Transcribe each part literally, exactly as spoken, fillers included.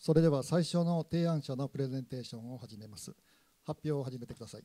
それでは最初の提案者のプレゼンテーションを始めます。発表を始めてください。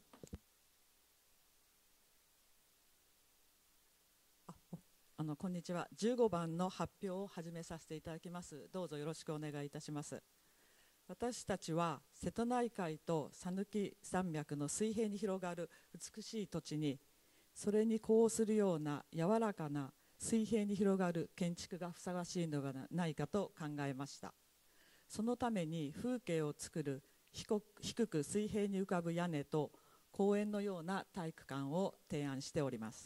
ああのこんにちは。じゅうごばんの発表を始めさせていただきます。どうぞよろしくお願いいたします。私たちは瀬戸内海と讃岐山脈の水平に広がる美しい土地に、それに呼応するような柔らかな水平に広がる建築がふさわしいのではないかと考えました。そのために風景を作る低く水平に浮かぶ屋根と公園のような体育館を提案しております。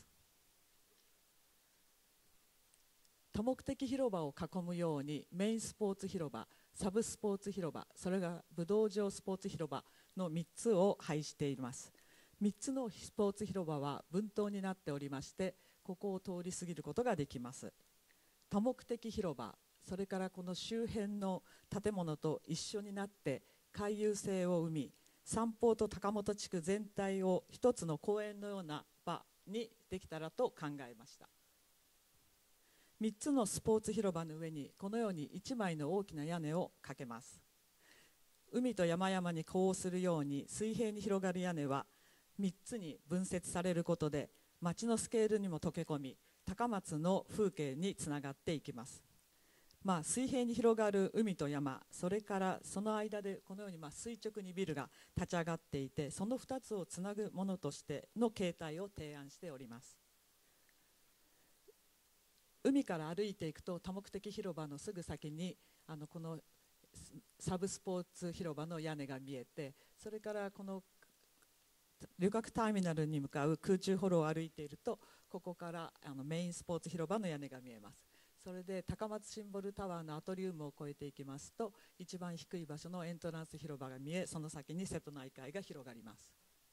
多目的広場を囲むようにメインスポーツ広場、サブスポーツ広場、それが武道場スポーツ広場のみっつを配しています。みっつのスポーツ広場は分棟になっておりまして、ここを通り過ぎることができます。多目的広場、それからこの周辺の建物と一緒になって回遊性を生み、三方と高本地区全体を一つの公園のような場にできたらと考えました。みっつのスポーツ広場の上にこのようにいちまいの大きな屋根をかけます。海と山々に呼応するように水平に広がる屋根はみっつに分節されることで、町のスケールにも溶け込み、高松の風景につながっていきます。まあ、水平に広がる海と山、それからその間でこのようにまあ垂直にビルが立ち上がっていて、そのふたつをつなぐものとしての形態を提案しております。海から歩いていくと多目的広場のすぐ先にあのこのサブスポーツ広場の屋根が見えて、それからこの旅客ターミナルに向かう空中歩路を歩いていると、ここからあのメインスポーツ広場の屋根が見えます。それで高松シンボルタワーのアトリウムを越えていきますと、一番低い場所のエントランス広場が見え、その先に瀬戸内海が広がります。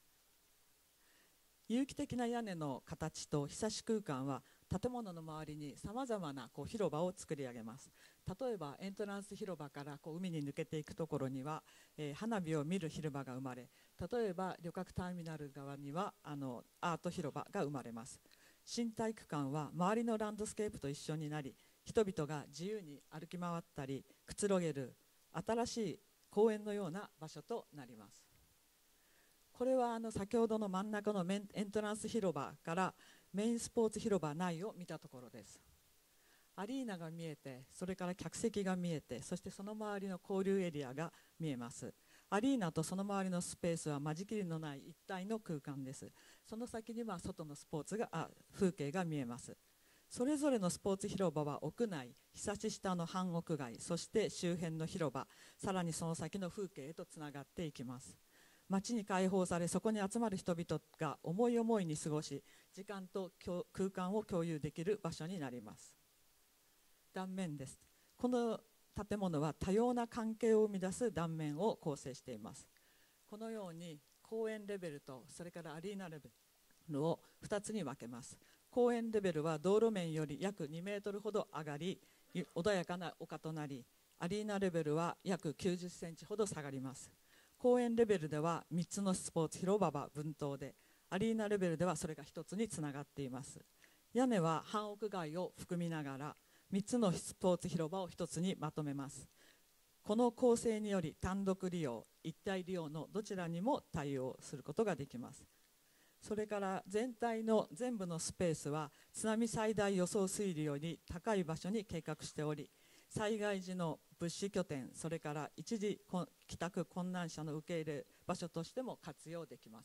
有機的な屋根の形とひさし空間は建物の周りにさまざまなこう広場を作り上げます。例えばエントランス広場からこう海に抜けていくところには、えー、花火を見る広場が生まれ、例えば旅客ターミナル側にはあのアート広場が生まれます。新体育館は周りのランドスケープと一緒になり、人々が自由に歩き回ったりくつろげる新しい公園のような場所となります。これはあの先ほどの真ん中のエントランス広場からメインスポーツ広場内を見たところです。アリーナが見えて、それから客席が見えて、そしてその周りの交流エリアが見えます。アリーナとその周りのスペースは間仕切りのない一体の空間です。その先には外のスポーツがあ風景が見えます。それぞれのスポーツ広場は屋内、ひさし下の半屋外、そして周辺の広場、さらにその先の風景へとつながっていきます。街に開放され、そこに集まる人々が思い思いに過ごし、時間と空間を共有できる場所になります。断面です。この建物は多様な関係を生み出す断面を構成しています。このように公園レベルとそれからアリーナレベルをふたつに分けます。公園レベルは道路面より約にメートルほど上がり、穏やかな丘となり、アリーナレベルは約きゅうじゅっセンチほど下がります。公園レベルではみっつのスポーツ広場は分棟で、アリーナレベルではそれがひとつにつながっています。屋根は半屋外を含みながらみっつのスポーツ広場をひとつにまとめます。この構成により単独利用、一体利用のどちらにも対応することができます。それから全体の全部のスペースは津波最大予想水量より高い場所に計画しており、災害時の物資拠点、それから一時帰宅困難者の受け入れ場所としても活用できます。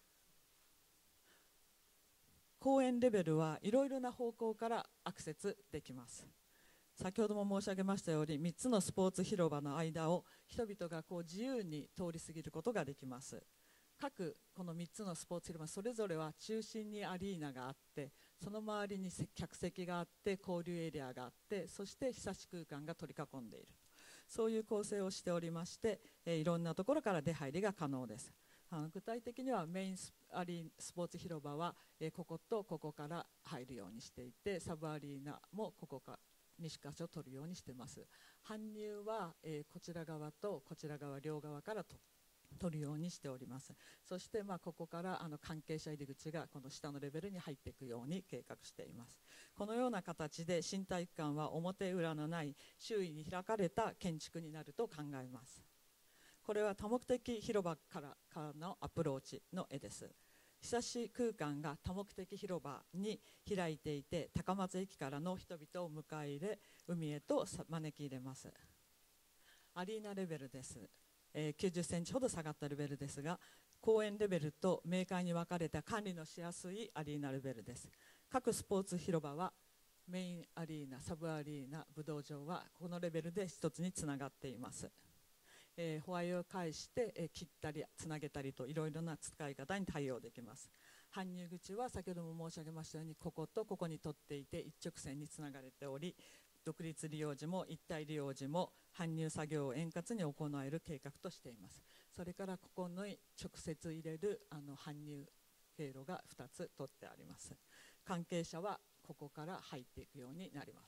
公園レベルはいろいろな方向からアクセスできます。先ほども申し上げましたようにみっつのスポーツ広場の間を人々がこう自由に通り過ぎることができます。各このみっつのスポーツ広場それぞれは中心にアリーナがあって、その周りに客席があって交流エリアがあって、そしてひさし空間が取り囲んでいる、そういう構成をしておりまして、えー、いろんなところから出入りが可能です。あの具体的にはメイン ス, アリースポーツ広場は、えー、こことここから入るようにしていて、サブアリーナもここからに箇所取るようにしています。搬入は、えー、こちら側とこちら側両側からと取るようにしております。そしてまあここからあの関係者入り口がこの下のレベルに入っていくように計画しています。このような形で新体育館は表裏のない周囲に開かれた建築になると考えます。これは多目的広場からからのアプローチの絵です。久し空間が多目的広場に開いていて、高松駅からの人々を迎え入れ、海へと招き入れます。アリーナレベルです。えー、きゅうじゅっセンチほど下がったレベルですが、公園レベルと明快に分かれた管理のしやすいアリーナレベルです。各スポーツ広場はメインアリーナ、サブアリーナ、武道場はこのレベルで一つにつながっています。えー、ホワイトを介して、えー、切ったりつなげたりといろいろな使い方に対応できます。搬入口は先ほども申し上げましたように、こことここに取っていて一直線につながれており、独立利用時も一体利用時も搬入作業を円滑に行える計画としています。それからここに直接入れるあの搬入経路がふたつ取ってあります。関係者はここから入っていくようになります。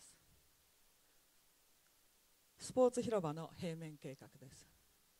スポーツ広場の平面計画です。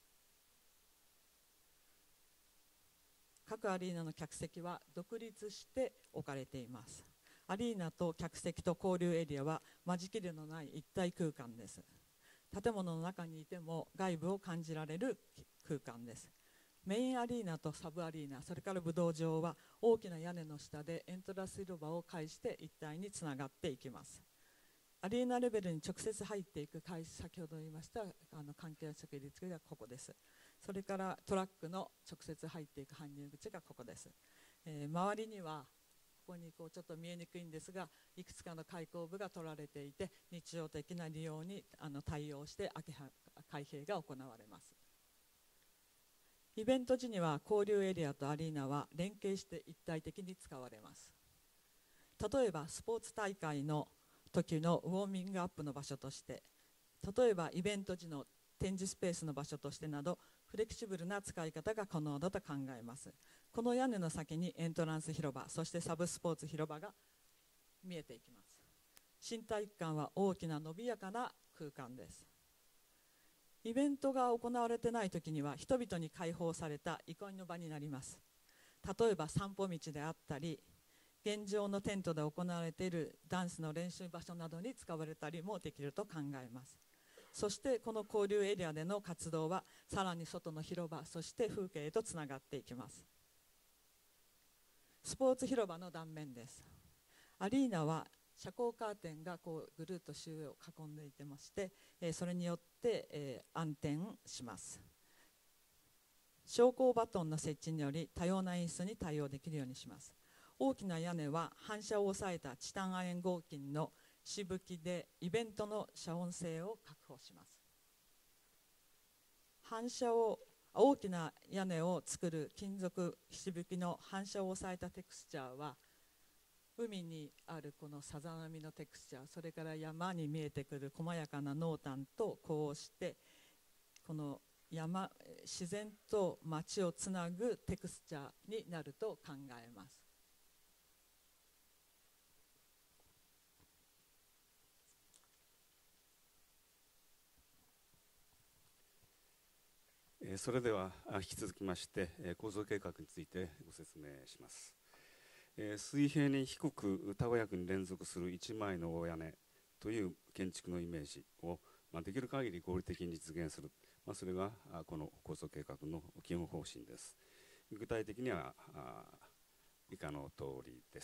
各アリーナの客席は独立して置かれています。アリーナと客席と交流エリアは間仕切りのない一体空間です。建物の中にいても外部を感じられる空間です。メインアリーナとサブアリーナ、それから武道場は大きな屋根の下でエントランス広場を介して一体につながっていきます。アリーナレベルに直接入っていく、先ほど言いましたあの関係者率がここです。それからトラックの直接入っていく搬入口がここです。えー、周りにはここにこうちょっと見えにくいんですが、いくつかの開口部が取られていて、日常的な利用にあの対応して開閉が行われます。イベント時には交流エリアとアリーナは連携して一体的に使われます。例えばスポーツ大会の時のウォーミングアップの場所として、例えばイベント時の展示スペースの場所としてなど、フレキシブルな使い方が可能だと考えます。この屋根の先にエントランス広場、そしてサブスポーツ広場が見えていきます。新体育館は大きな伸びやかな空間です。イベントが行われていない時には人々に開放された憩いの場になります。例えば散歩道であったり、現状のテントで行われているダンスの練習場所などに使われたりもできると考えます。そしてこの交流エリアでの活動はさらに外の広場、そして風景へとつながっていきます。スポーツ広場の断面です。アリーナは遮光カーテンがこうぐるっと周囲を囲んでいてまして、えー、それによって、えー、暗転します。昇降バトンの設置により多様な演出に対応できるようにします。大きな屋根は反射を抑えたチタン亜鉛合金のしぶきでイベントの遮音性を確保します。反射を大きな屋根を作る金属しぶきの反射を抑えたテクスチャーは、海にあるこのさざ波のテクスチャー、それから山に見えてくる細やかな濃淡とこうしてこの山自然と街をつなぐテクスチャーになると考えます。 それでは引き続きまして構造計画についてご説明します。水平に低くたわやかに連続する一枚の大屋根という建築のイメージをできる限り合理的に実現する、それがこの構造計画の基本方針です。具体的には以下の通りです。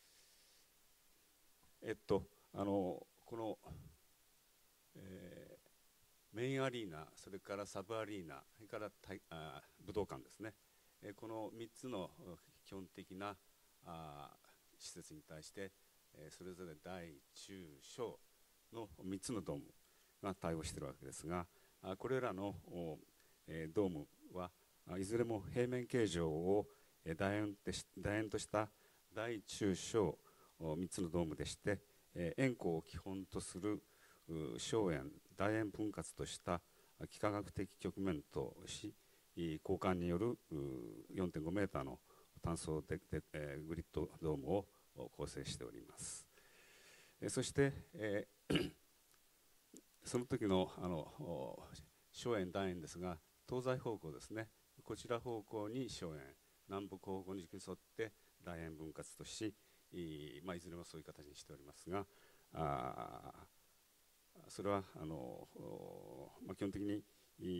えっとあのこの、えーメインアリーナ、それからサブアリーナ、それからあ武道館ですね、えこのみっつの基本的なあ施設に対して、えそれぞれ大中小のみっつのドームが対応しているわけですが、あこれらの、えドームはいずれも平面形状を楕円楕円とした大中小みっつのドームでして、え円弧を基本とする小円楕円分割とした幾何学的曲面とし、交換による よんてんごメーターの単層でで、えー、グリッドドームを構成しております。えそして、えー、その時のあの小円楕円ですが、東西方向ですね、 こちら方向に荘園、南北方向に沿って大円分割とし、い, まあ、いずれもそういう形にしておりますが、あそれはあの、まあ、基本的に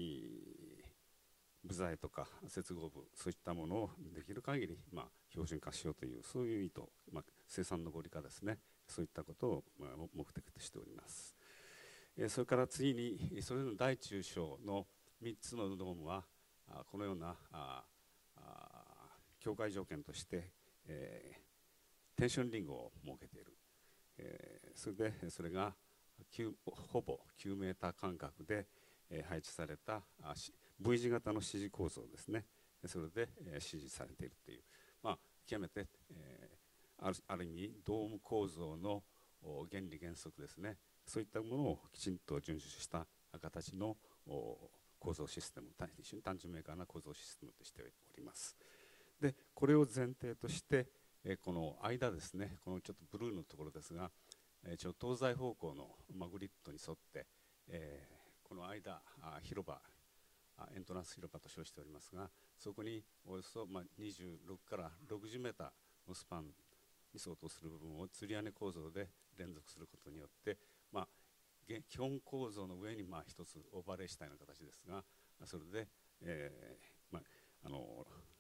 部材とか接合部、そういったものをできる限り、まあ、標準化しようという、そういう意図、まあ、生産の合理化ですね、そういったことを、まあ、目的としております。えそれから次に、それぞれの大中小のみっつのドームは、あこのようなああ境界条件として、えー、テンションリングを設けている。えー、それでそれがほぼきゅうメーター間隔で、えー、配置されたあ V 字型の支持構造ですね。それで、えー、支持されているという、まあ、極めて、えー、ある、ある意味ドーム構造の原理原則ですね、そういったものをきちんと遵守した形の構造システム、非常に単純明快な構造システムとしております。でこれを前提として、えー、この間ですね、このちょっとブルーのところですが、えー、ちょ東西方向の、まあ、グリッドに沿って、えー、この間あ広場あエントランス広場と称しておりますが、そこにおよそ、まあ、にじゅうろくからろくじゅうメーターのスパンに相当する部分をつり屋根構造で連続することによって、まあ、基本構造の上にまあ一つオーバーレイしたような形ですが、それで、えーまあ、あの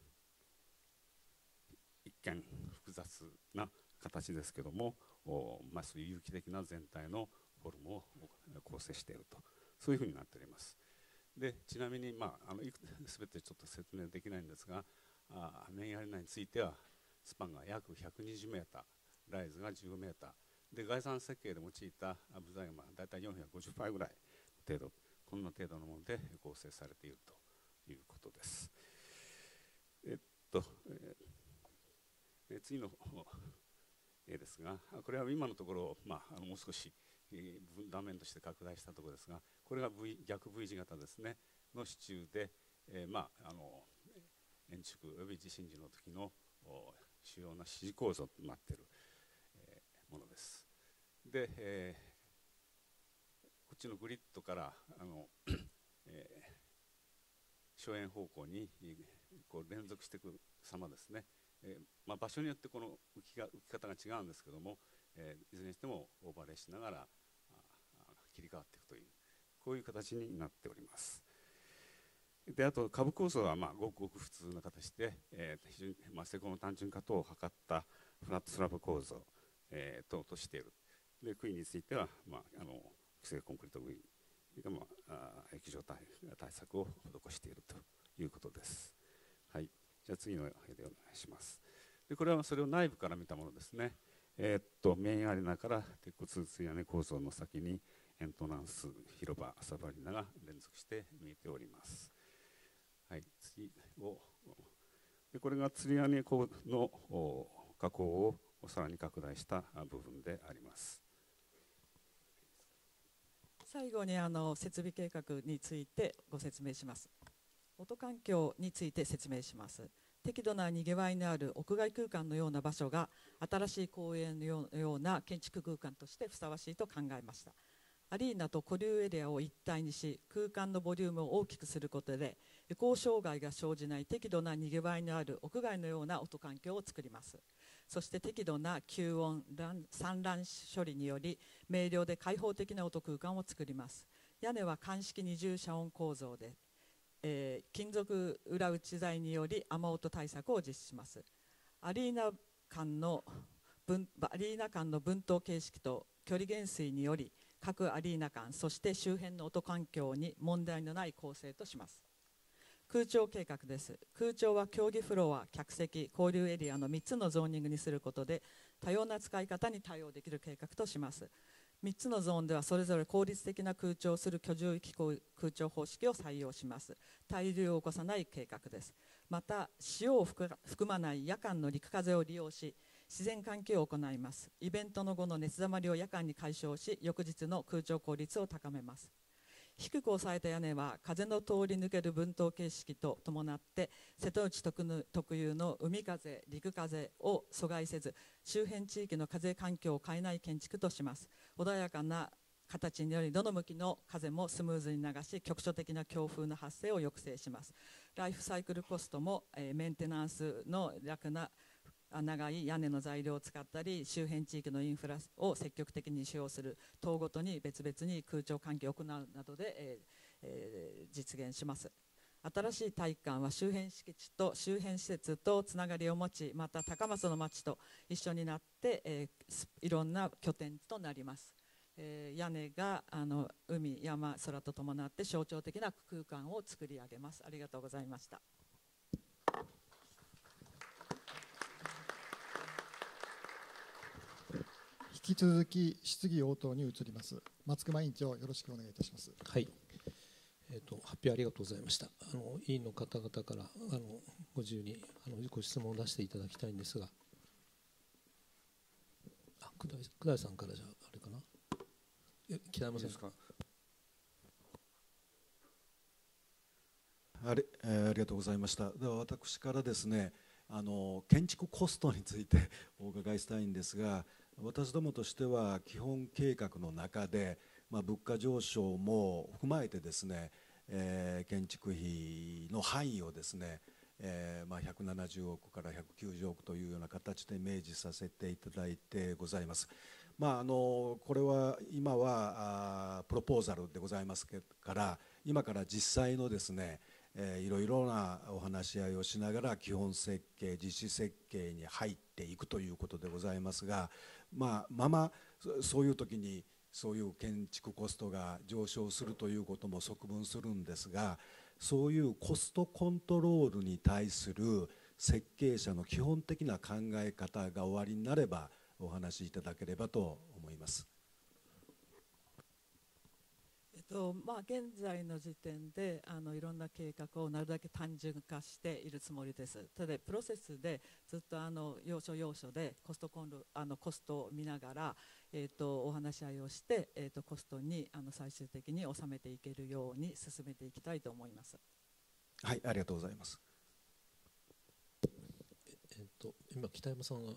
一見複雑な形ですけども、まあ、そういう有機的な全体のフォルムを構成していると、そういうふうになっております。でちなみに、まあ、あの全てちょっと説明できないんですが、あメインアリーナについてはスパンが約ひゃくにじゅうメーター、ライズがじゅうメーターで、概算設計で用いた部材がまあ大体よんひゃくごじゅっパイぐらい程度、こんな程度のもので構成されているということです。えっと、えー、次の絵ですが、これは今のところ、まあ、あのもう少し、えー、断面として拡大したところですが、これが、v、逆 V 字型ですねの支柱で、えーまあ、あの円築および地震時の時の主要な支持構造となっている、えー、ものです。で、えー、こっちのグリッドからあの、えー、荘園方向にこう連続していく様ですね。えーまあ、場所によってこの浮きが浮き方が違うんですけども、えー、いずれにしてもオーバーレイしながら切り替わっていくという、こういう形になっております。であと下部構造はまあごくごく普通な形で、えー、非常にまあ施工の単純化等を図ったフラットスラブ構造、えー、等としている。で杭については、まあ、あの既成コンクリート杭が、まあ、液状対対策を施しているということです。はい、じゃあ次の絵でお願いします。でこれはそれを内部から見たものですね。えー、っとメインアリーナから鉄骨つり屋根構造の先にエントランス広場サブアリーナが連続して見えております。はい、次をでこれがつり屋根の加工をさらに拡大した部分であります。 最後にあの設備計画についてご説明します。音環境について説明します。適度なにぎわいのある屋外空間のような場所が新しい公園のような建築空間としてふさわしいと考えました。アリーナと固有エリアを一体にし、空間のボリュームを大きくすることでエコー障害が生じない適度なにぎわいのある屋外のような音環境を作ります。そして適度な吸音散乱処理により明瞭で開放的な音空間を作ります。屋根は乾式二重遮音構造で、えー、金属裏打ち材により雨音対策を実施します。アリーナ間の分アリーナ間の分棟形式と距離減衰により各アリーナ間、そして周辺の音環境に問題のない構成とします。空調計画です。空調は競技フロア、客席、交流エリアのみっつのゾーニングにすることで多様な使い方に対応できる計画とします。みっつのゾーンではそれぞれ効率的な空調をする居住域空調方式を採用します。対流を起こさない計画です。また潮を含まない夜間の陸風を利用し自然換気を行います。イベントの後の熱溜まりを夜間に解消し、翌日の空調効率を高めます。低く抑えた屋根は風の通り抜ける分棟形式と伴って瀬戸内特有の海風、陸風を阻害せず周辺地域の風環境を変えない建築とします。穏やかな形によりどの向きの風もスムーズに流し、局所的な強風の発生を抑制します。ライフサイクルコストも、えー、メンテナンスの楽な長い屋根の材料を使ったり、周辺地域のインフラを積極的に使用する、棟ごとに別々に空調換気を行うなどで、えーえー、実現します。新しい体育館は周辺敷地と周辺施設とつながりを持ち、また高松の町と一緒になって、えー、いろんな拠点となります。えー、屋根があの海、山、空と伴って象徴的な空間を作り上げます。ありがとうございました。 引き続き質疑応答に移ります。松隈委員長、よろしくお願いいたします。 はい、えーと、発表ありがとうございました。あの委員の方々からあのご自由にあのご質問を出していただきたいんですが、あ、久代、久代さんからじゃあれかな。え、北山さんですか。 あれ、えー、ありがとうございました。では私からですね、あの建築コストについてお伺いしたいんですが、私どもとしては基本計画の中で、まあ、物価上昇も踏まえてですね、えー、建築費の範囲をですね、えーまあ、ひゃくななじゅうおくからひゃくきゅうじゅうおくというような形で明示させていただいてございます。まあ、あのこれは今はあプロポーザルでございますから、今から実際のですね、えー、いろいろなお話し合いをしながら基本設計、実施設計に入っていくということでございますが、まあ、ままそういう時にそういう建築コストが上昇するということも側分するんですが、そういうコストコントロールに対する設計者の基本的な考え方がおありになればお話しいただければと思います。 えっとまあ、現在の時点であのいろんな計画をなるだけ単純化しているつもりです。ただプロセスでずっとあの要所要所でコストコンロあのコストを見ながら、えー、とお話し合いをして、えー、とコストにあの最終的に収めていけるように進めていきたいと思います。 はい、ありがとうございます。 ええっと今北山さんが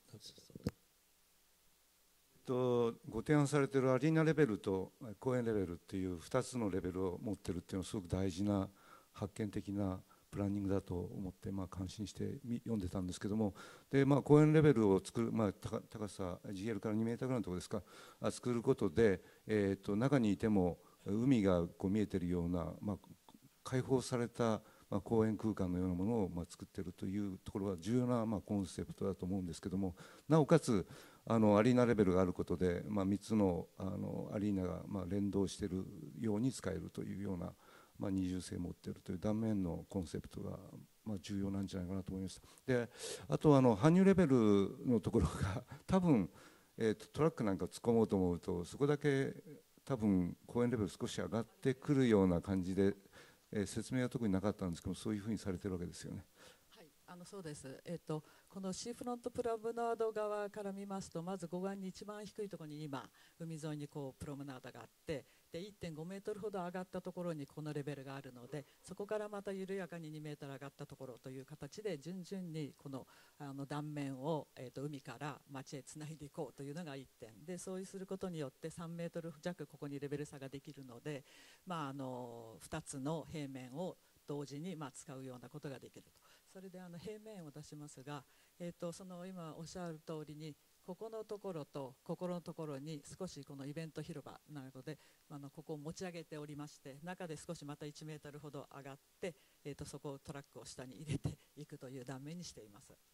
とご提案されているアリーナレベルと公園レベルっていうふたつのレベルを持ってるっていうのはすごく大事な発見的なプランニングだと思って、まあ、感心して読んでたんですけども、で、まあ、公園レベルを作る、まあ、高さ ジーエル からにメーターぐらいのところですか、作ることで、えー、と中にいても海がこう見えてるような、まあ、開放されたまあ公園空間のようなものをまあ作っているというところは重要なまあコンセプトだと思うんですけども、なおかつあのアリーナレベルがあることで、まあ、みっつのあのアリーナがまあ連動しているように使えるというような、まあ、二重性を持っているという断面のコンセプトがまあ重要なんじゃないかなと思いました。で、あとあの搬入レベルのところが多分、えー、とトラックなんか突っ込もうと思うとそこだけ多分公園レベル少し上がってくるような感じで、えー、説明は特になかったんですけど、そういうふうにされてるわけですよね。 あのそうです、えー、とこのシーフロントプロムナード側から見ますと、まず護岸に一番低いところに今海沿いにこうプロムナードがあって、で いってんごメートルほど上がったところにこのレベルがあるので、そこからまた緩やかににメートル上がったところという形で順々にこのあの断面を、えー、と海から町へつないでいこうというのがいってんで、そうすることによってさんメートル弱ここにレベル差ができるので、まあ、あのふたつの平面を同時にまあ使うようなことができると。それであの平面を出しますが、えー、とその今おっしゃる通りにここのところとここのところに少しこのイベント広場なので、あのここを持ち上げておりまして、中で少しまたいちメートルほど上がって、えー、とそこをトラックを下に入れていくという断面にしています。はい、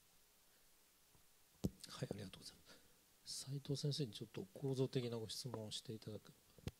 ありがとうございます。斉藤先生にちょっと構造的なご質問をしていただく。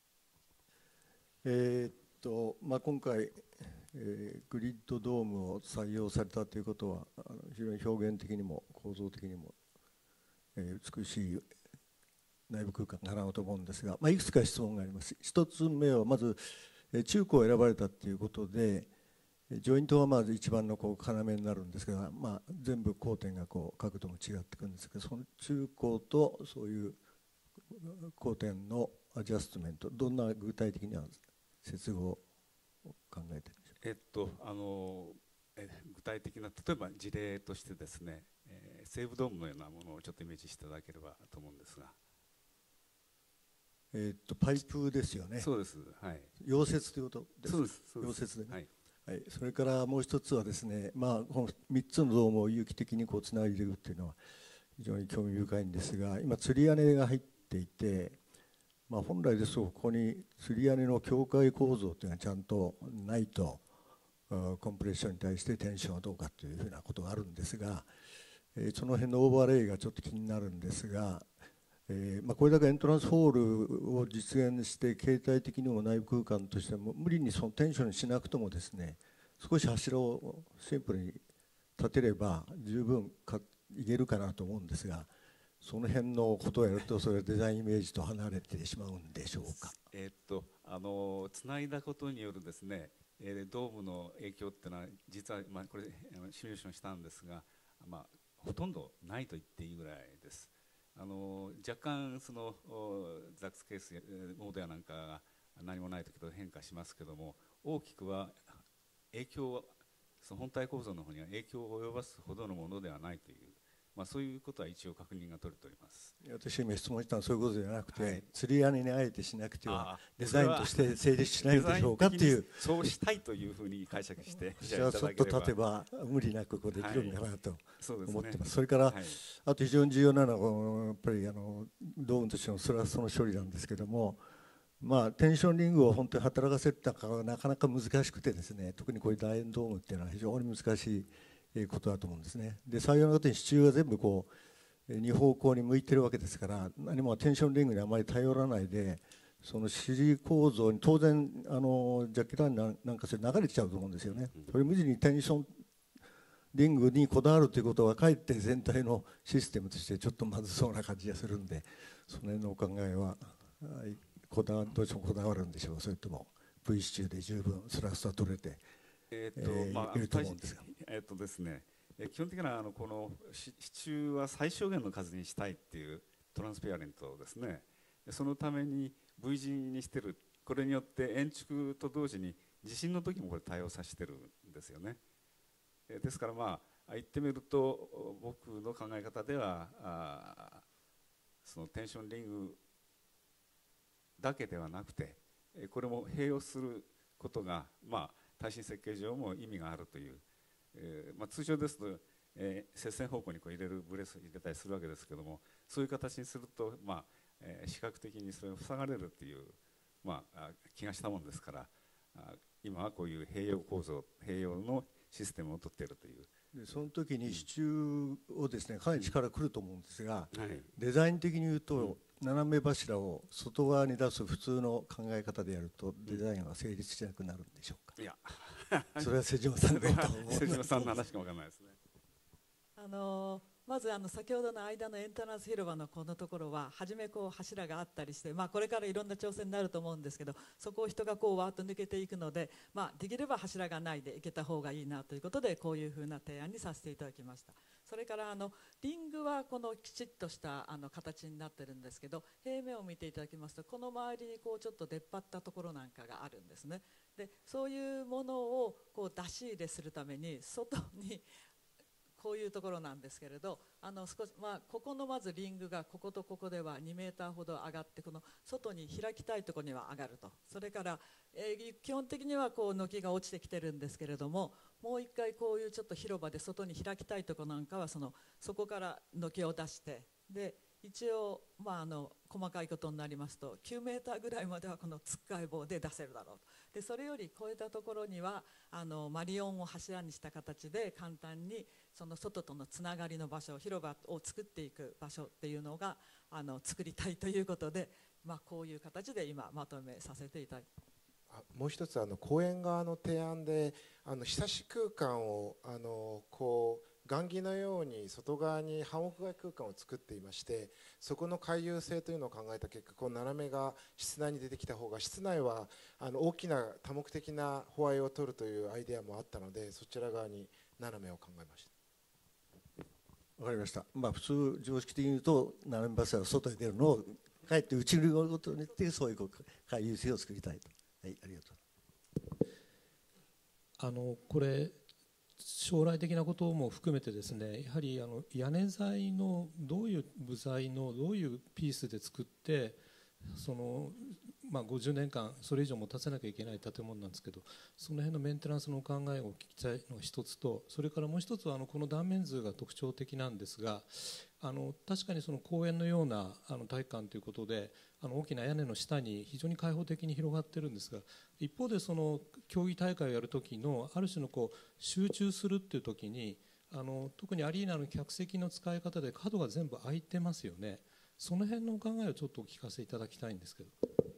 えーっとまあ、今回えー、グリッドドームを採用されたということはあの非常に表現的にも構造的にも、えー、美しい内部空間かなと思うんですが、まあ、いくつか質問があります。一つ目はまず、えー、中古を選ばれたということで、ジョイントはまず一番のこう要になるんですけど、まあ、全部交点がこう角度も違ってくるんですけど、その中古とそういう交点のアジャストメント、どんな具体的には接合を考えているんですか。 えっと、あのえ具体的な例えば事例としてですね、えー、西武ドームのようなものをちょっとイメージしていただければと思うんですが。 えー、っとパイプですよね。 そうです。はい。 溶接ということです。 そうです。 溶接でね。 はい。 はい、それからもう一つはですね、まあ、このみっつのドームを有機的にこうつないでいくっていうのは非常に興味深いんですが、今吊り屋根が入っていて、まあ、本来ですとここに吊り屋根の境界構造というのはちゃんとないと、コンプレッションに対してテンションはどうかというふうなことがあるんですが、えー、その辺のオーバーレイがちょっと気になるんですが、えーまあ、これだけエントランスホールを実現して形態的にも内部空間としても無理にそのテンションにしなくともですね、少し柱をシンプルに立てれば十分かいけるかなと思うんですが、その辺のことをやるとそれはデザインイメージと離れてしまうんでしょうか。 えー、っとあのつないだことによるですね、えー、ドームの影響っていうのは実は、まあ、これシミュレーションしたんですが、まあ、ほとんどないと言っていいぐらいです。あの若干そのザックスケースモードやなんかが何もない時と変化しますけども、大きくは影響はその本体構造の方には影響を及ぼすほどのものではないという、まあ、そういうことは一応確認が取れております。 私今質問したのはそういうことじゃなくて、 はい、 吊り屋根にあえてしなくてはデザインとして成立しないでしょうかっていう。 そうしたいというふうに解釈してじゃあちょっと立てば無理なくこうできるのかなと思ってます。それから、はい、あと非常に重要なのはやっぱりあのドームとしてのスラストの処理なんですけども、まあ、テンションリングを本当に働かせるのはなかなか難しくてですね、特にこういう楕円ドームっていうのは非常に難しいことだと思うんですね。で、採用のことに支柱が全部こう二方向に向いてるわけですから、何もテンションリングにあまり頼らないで、その支持構造に当然あのジャッキランなんかそれ流れちゃうと思うんですよね。それ無事にテンションリングにこだわるということはかえって全体のシステムとしてちょっとまずそうな感じがするんで、その辺のお考えは。こだわどうしてもこだわるんでしょう。それとも V 支柱で十分スラストは取れてえっとまあいると思うんですが、えっとですね、基本的なあのこの支柱は最小限の数にしたいっていうトランスペアレントですね。そのために V 字にしてる。これによって円築と同時に地震の時もこれ対応させてるんですよね。ですからまあ言ってみると僕の考え方ではあそのテンションリングだけではなくて、これも併用することが、まあ、耐震設計上も意味があるという、えーまあ、通常ですと、えー、接線方向にこう入れるブレスを入れたりするわけですけども、そういう形にすると、まあえー、視覚的にそれを塞がれるという、まあ、気がしたものですから、今はこういう併用構造、併用のシステムを取っているという。 でその時に支柱をですね、かなり力くると思うんですが、 うんはい、 デザイン的に言うと、うん斜め柱を外側に出す普通の考え方でやるとデザインは成立しなくなるんでしょうか。 いやそれは瀬島さんの瀬島さんの話か分からないですね。 あのまずあの先ほどの間のエントランス広場のこのところは初めこう柱があったりして、まあ、これからいろんな挑戦になると思うんですけど、そこを人がこうわーっと抜けていくので、まあ、できれば柱がないでいけた方がいいなということでこういうふうな提案にさせていただきました。それからあのリングはこのきちっとしたあの形になってるんですけど、平面を見ていただきますとこの周りにこうちょっと出っ張ったところなんかがあるんですね。でそういうものをこう出し入れするために外にこういうところなんですけれど、あの少し、まあ、ここのまずリングがこことここではにメーターほど上がって、この外に開きたいところには上がると。それから、えー、基本的にはこう軒が落ちてきてるんですけれども、もう一回こういうちょっと広場で外に開きたいところなんかはそのそこから軒を出して、で一応、まあ、あの細かいことになりますときゅうメーターぐらいまではこのつっかい棒で出せるだろうと。でそれより超えたところにはあのマリオンを柱にした形で簡単にその外とのつながりの場所、広場を作っていく場所っていうのがあの作りたいということで、まあ、こういう形で今まとめさせていただいて、 あもう一つあの公園側の提案であのひさし空間をあのこう雁木のように外側に半屋外空間を作っていまして、そこの回遊性というのを考えた結果、こう斜めが室内に出てきた方が、室内はあの大きな多目的な歩合を取るというアイデアもあったので、そちら側に斜めを考えました。 わかりました。まあ普通常識的に言うと斜め柱が外に出るのをかえって内にることによってそういう回遊性を作りたいと。はい、ありがとう。 あのこれ将来的なことも含めてですね、やはりあの屋根材のどういう部材のどういうピースで作ってそのまあ、ごじゅうねんかんそれ以上持たせなきゃいけない建物なんですけど、その辺のメンテナンスのお考えを聞きたいのが一つと、それからもう一つはあのこの断面図が特徴的なんですが、あの確かにその公園のようなあの体育館ということで、あの大きな屋根の下に非常に開放的に広がってるんですが、一方でその競技大会をやる時のある種のこう集中するっていう時に、あの特にアリーナの客席の使い方で角が全部開いてますよね。その辺のお考えをちょっとお聞かせいただきたいんですけど。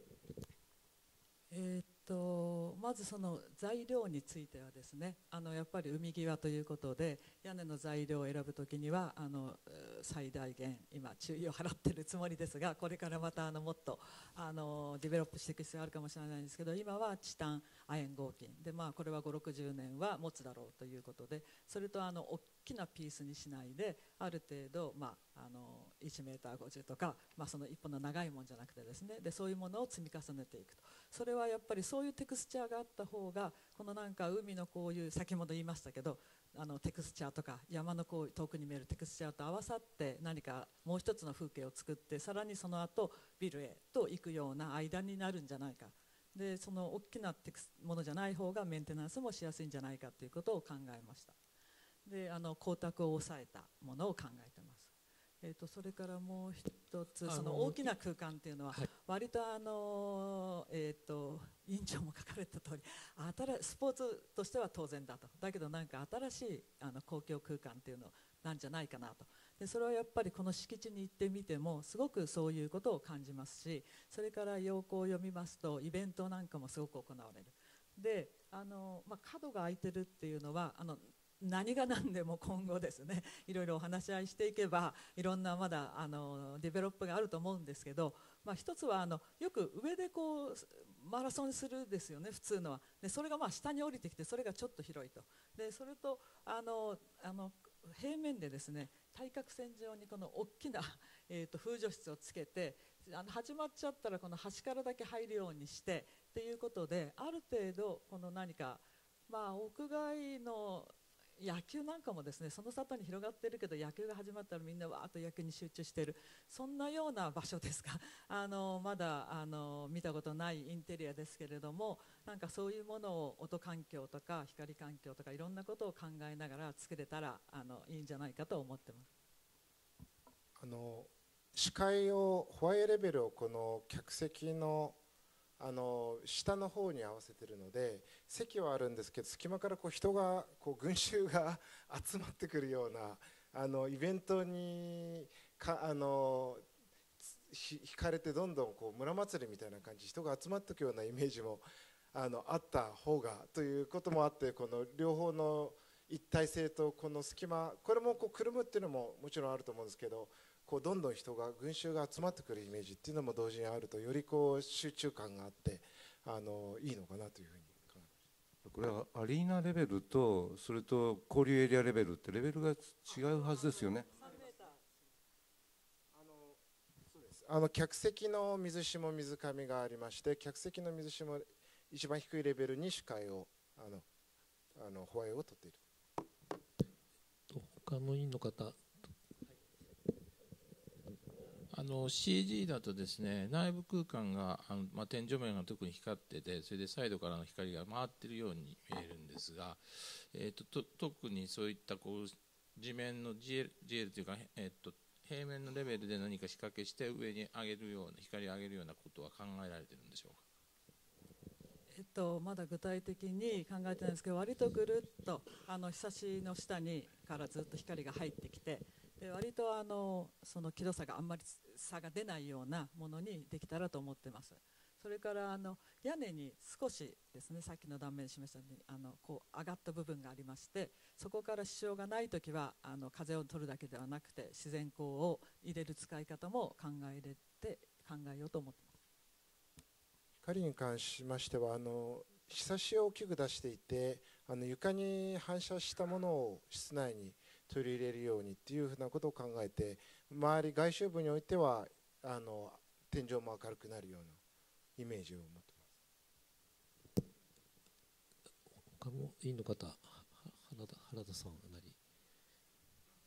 えーっとまずその材料についてはですね、あのやっぱり海際ということで屋根の材料を選ぶときにはあの最大限今注意を払っているつもりですが、これからまたあのもっとあのディベロップしていく必要があるかもしれないんですけど、今はチタン亜鉛合金で、まあ、これはごじゅうろくじゅうねんは持つだろうということで、それとあの大きなピースにしないである程度、まあ、あのいちメーターごじゅうとか、まあ、その一本の長いもんじゃなくてですね、でそういうものを積み重ねていくと。それはやっぱりそういうテクスチャーがあった方が、このなんか海のこういう先ほど言いましたけど、あのテクスチャーとか山のこう遠くに見えるテクスチャーと合わさって何かもう一つの風景を作って、さらにその後ビルへと行くような間になるんじゃないか。でその大きなテクスものじゃない方がメンテナンスもしやすいんじゃないかということを考えました。であの光沢を抑えたものを考えてます。えー、とそれからもう一つ、その大きな空間っていうのは割とあの、えー、と委員長も書かれた通り、新スポーツとしては当然だと、だけどなんか新しいあの公共空間っていうのなんじゃないかなと。でそれはやっぱりこの敷地に行ってみてもすごくそういうことを感じますし、それから要項を読みますとイベントなんかもすごく行われる。であの、まあ、角が空いてるっていうのはあの何が何でも今後ですね、いろいろお話し合いしていけばいろんなまだあのディベロップがあると思うんですけど、まあ、一つはあのよく上でこうマラソンするですよね、普通のは。でそれがまあ下に降りてきて、それがちょっと広いと。でそれとあのあの平面でですね、対角線上にこの大きな、えー、と風除室をつけて、あの始まっちゃったらこの端からだけ入るようにしてっていうことで、ある程度この何か、まあ、屋外の野球なんかもですね、その里に広がってるけど野球が始まったらみんなわーっと野球に集中している、そんなような場所ですがあのまだあの見たことないインテリアですけれども、なんかそういうものを音環境とか光環境とかいろんなことを考えながら作れたらあのいいんじゃないかと思ってます。 あの視界をホワイトレベルをこの客席のあの下の方に合わせているので、席はあるんですけど隙間からこう人がこう群衆が集まってくるようなあのイベントにかあのひ引かれてどんどんこう村祭りみたいな感じ、人が集まってくるようなイメージもあのあった方がということもあって、この両方の一体性とこの隙間、これもこうくるむっていうのももちろんあると思うんですけど、こうどんどん人が群衆が集まってくるイメージっていうのも同時にあると、よりこう集中感があってあのいいのかなというふうに考えました。 これはアリーナレベルとそれと交流エリアレベルってレベルが違うはずですよね。 あの客席の水下水上がありまして、客席の水下一番低いレベルに視界をあのあのホワイトを取っている。 他の委員の方。 あの シージー だとですね、内部空間があの、まあ、天井面が特に光ってて、それでサイドからの光が回っているように見えるんですが、えー、とと特にそういったこう地面の ジーエル, ジーエルというか、えー、と平面のレベルで何か仕掛けして上に上げるような光を上げるようなことは考えられているんでしょうか。 えっと、まだ具体的に考えてないんですけど、割とぐるっとあのひさしの下にからずっと光が入ってきて、で割とあのその輝度差があんまり差が出ないようなものにできたらと思ってます。それからあの屋根に少しですね、さっきの断面に示したようにあのこう上がった部分がありまして、そこから支障がないときはあの風を取るだけではなくて自然光を入れる使い方も考えれて考えようと思ってます。 光に関しましてはあの日差しを大きく出していて、あの床に反射したものを室内に取り入れるようにっていうふうなことを考えて、周り外周部においてはあの天井も明るくなるようなイメージを持ってます。 他の委員の方、原田、原田さんは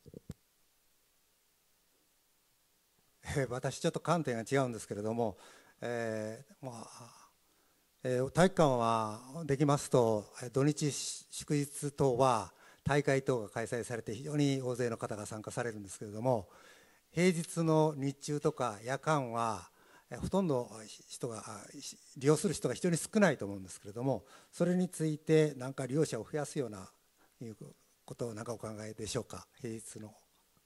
何？ 私ちょっと観点が違うんですけれども、 えーまあえー体育館はできますと土日祝日等は大会等が開催されて非常に大勢の方が参加されるんですけれども、平日の日中とか夜間はほとんど人が利用する人が非常に少ないと思うんですけれども、それについて何か利用者を増やすようないうことを何かお考えでしょうか。平日の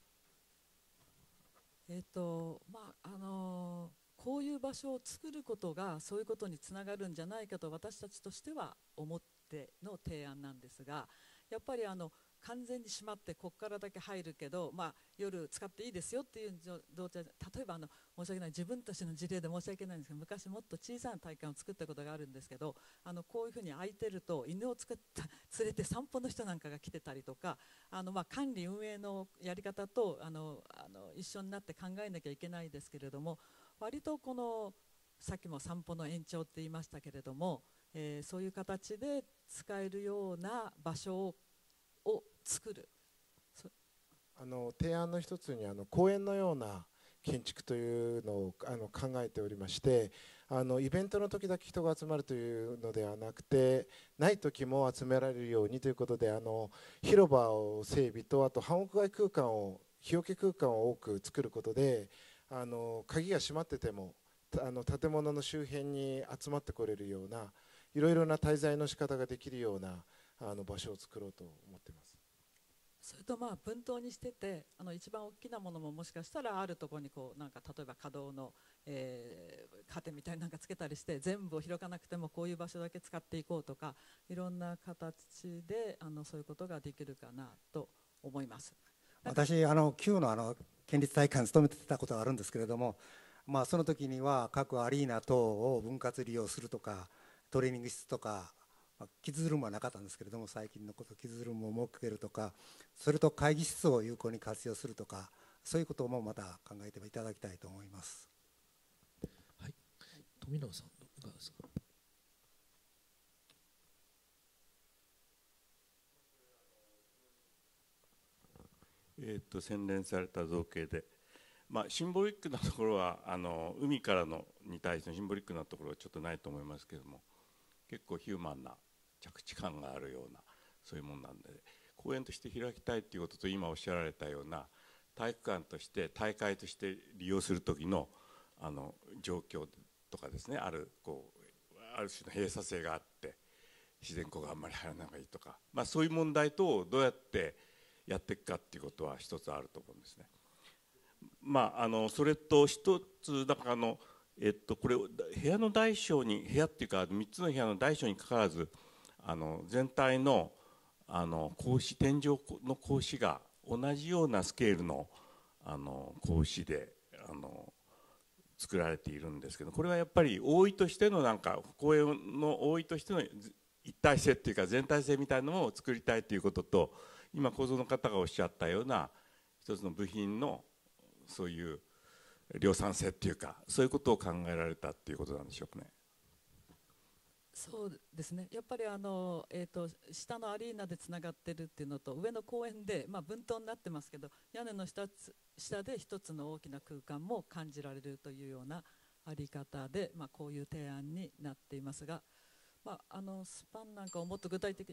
えっとまああのこういう場所を作ることがそういうことにつながるんじゃないかと私たちとしては思っての提案なんですが、やっぱりあの完全に閉まってここからだけ入るけど、まあ、夜使っていいですよっていう状態で、例えばあの申し訳ない自分たちの事例で申し訳ないんですけど、昔もっと小さな体育館を作ったことがあるんですけど、あのこういうふうに空いてると犬を作った連れて散歩の人なんかが来てたりとか、あのまあ管理運営のやり方とあのあの一緒になって考えなきゃいけないですけれども、割とこのさっきも散歩の延長って言いましたけれども、えー、そういう形で使えるような場所をを作る。 あの提案の一つにあの公園のような建築というのをあの考えておりまして、あのイベントの時だけ人が集まるというのではなくて、ない時も集められるようにということで、あの広場を整備と、あと半屋外空間を日よけ空間を多く作ることで、あの鍵が閉まっててもあの建物の周辺に集まってこれるような、いろいろな滞在の仕方ができるようなあの場所を作ろうと思っています。 それとまあ分棟にしてて、あの一番大きなものももしかしたらあるところにこうなんか例えば可動の、えー、カーテンみたいなのがつけたりして、全部を広かなくてもこういう場所だけ使っていこうとか、いろんな形であのそういうことができるかなと思います。 私あの旧のあの県立体育館に勤めてたことがあるんですけれども、まあ、その時には各アリーナ等を分割利用するとか、トレーニング室とか、キッズルームはなかったんですけれども、最近のことキッズルームを設けるとか、それと会議室を有効に活用するとか、そういうこともまた考えていただきたいと思います。 はい、富永さんいかがですか。 えー、と洗練された造形で、まあ、シンボリックなところはあの海からのに対してのシンボリックなところはちょっとないと思いますけれども、結構ヒューマンな着地感があるようなそういうものなんで、公園として開きたいということと、今おっしゃられたような体育館として大会として利用する時のあの状況とかですね、あるこうある種の閉鎖性があって自然光があんまり入らない方がいいとか、まあ、そういう問題とどうやってやっていくかっていうことは一つあると思うんですね。まあ、あのそれと一つだからあの、えっと、これ部屋の大小に部屋っていうかみっつの部屋の大小にかかわらず、あの全体のあの格子、天井の格子が同じようなスケールのあの格子であの作られているんですけど、これはやっぱり覆いとしてのなんか公園の覆いとしての一体性っていうか全体性みたいなのを作りたいということと、今構造の方がおっしゃったような一つの部品のそういう量産性っていうか、そういうことを考えられたっていうことなんでしょうかね。 そうですね、やっぱりあの、えー、と下のアリーナでつながってるっていうのと、上の公園で、まあ、分棟になってますけど、屋根の下下で一つの大きな空間も感じられるというようなあり方で、まあ、こういう提案になっていますが、まあ、あのスパンなんかをもっと具体的に、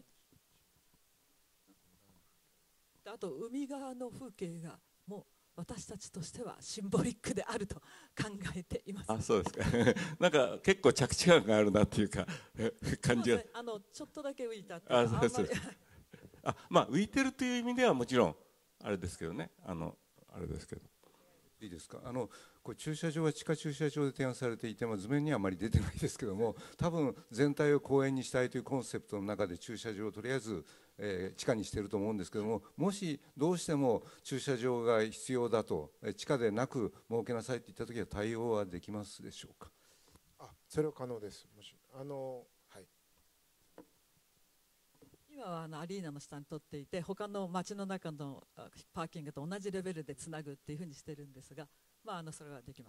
あと海側の風景がもう私たちとしてはシンボリックであると考えています。 あ、そうですか。なんか結構着地感があるなっていうか感じが、 ね、あのちょっとだけ浮いたってあ、そうです。あ、まあ浮いてるという意味ではもちろんあれですけどね、あのあれですけど。 いいですか。あのこれ駐車場は地下駐車場で提案されていて、まあ、図面にはあまり出てないですけども、多分全体を公園にしたいというコンセプトの中で駐車場をとりあえず、えー、地下にしていると思うんですけども、もしどうしても駐車場が必要だと、えー、地下でなく設けなさいといったときは対応はできますでしょうか。 あ、それは可能です。もしあの今はあのアリーナの下に取っていて、他の街の中のパーキングと同じレベルでつなぐっていうふうにしてるんですが、まあ、あのそれはできます。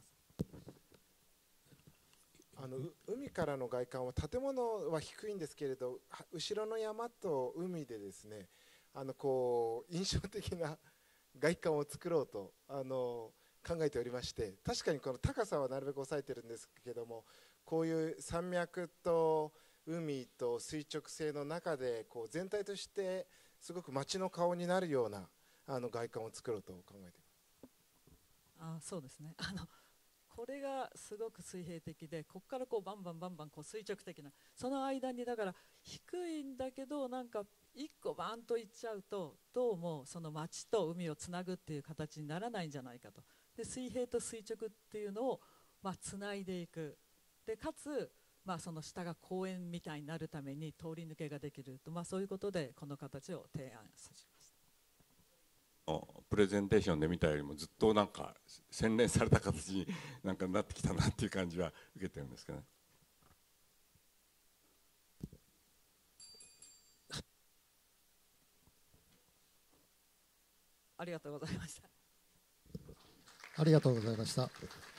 あの海からの外観は建物は低いんですけれど、後ろの山と海でですね、あのこう印象的な外観を作ろうとあの考えておりまして、確かにこの高さはなるべく抑えてるんですけども、こういう山脈と海と垂直性の中でこう全体としてすごく街の顔になるようなあの外観を作ろうと考えています。 あ、そうですね。あのこれがすごく水平的で、ここからこうバンバンバンバンこう垂直的な、その間にだから低いんだけど、なんか一個バーンといっちゃうとどうもその街と海をつなぐっていう形にならないんじゃないかと。で水平と垂直っていうのをまあつないでいく。でかつまあその下が公園みたいになるために通り抜けができると、まあそういうことでこの形を提案させました。 プレゼンテーションで見たよりもずっとなんか洗練された形になんかなってきたなっていう感じは受けてるんですけどね。 ありがとうございました。 ありがとうございました。